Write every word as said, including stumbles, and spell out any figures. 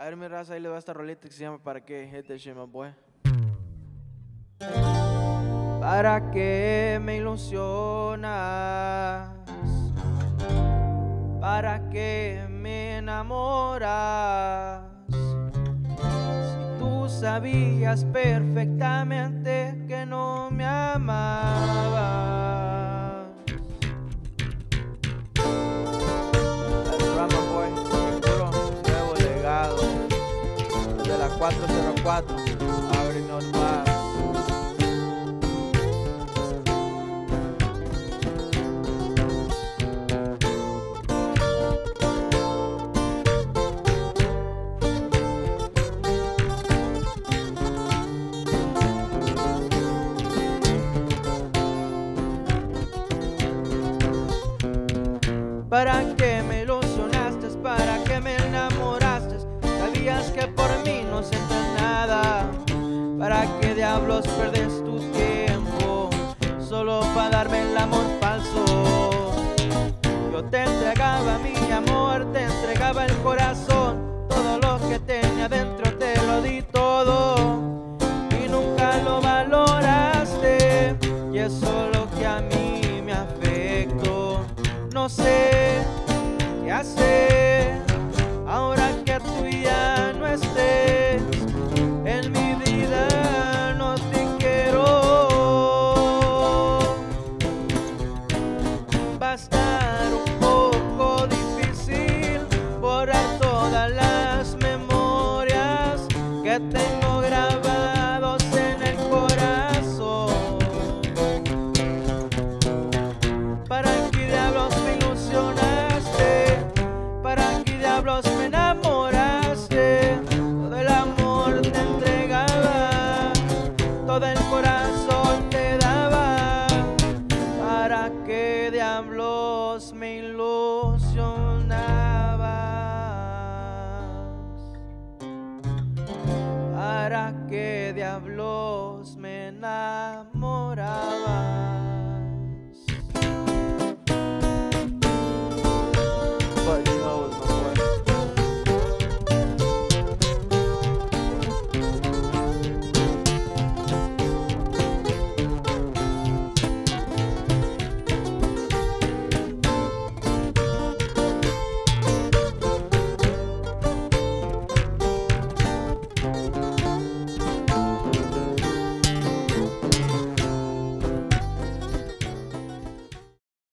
A ver, mi raza, ahí le va esta rolita que se llama ¿Para qué? Este shima, boy. ¿Para qué me ilusionas? ¿Para qué me enamoras? Si tú sabías perfectamente que no me amabas. El drama, boy, puro nuevo legado. Desde la cuatro cero cuatro, abre normal. ¿Para qué me ilusionaste? ¿Para qué me enamoraste? Sabías que por mí no sientes nada. ¿Para qué diablos perdes tu tiempo? Solo para darme el amor falso. Yo te entregaba mi amor, te entregaba el corazón. Todo lo que tenía dentro te lo di todo. Y nunca lo valoraste. Y eso es lo que a mí me afectó. No sé qué hacer ahora que tú ya no estés en mi vida, no te quiero. Va a estar un poco difícil borrar todas las memorias que tengo grabados en el corazón. ¿Para qué diablos me ilusionaste? ¿Para qué diablos me enamoraste? Todo el amor te entregaba, todo el corazón te daba. ¿Para qué diablos me ilusionabas? ¿Para qué diablos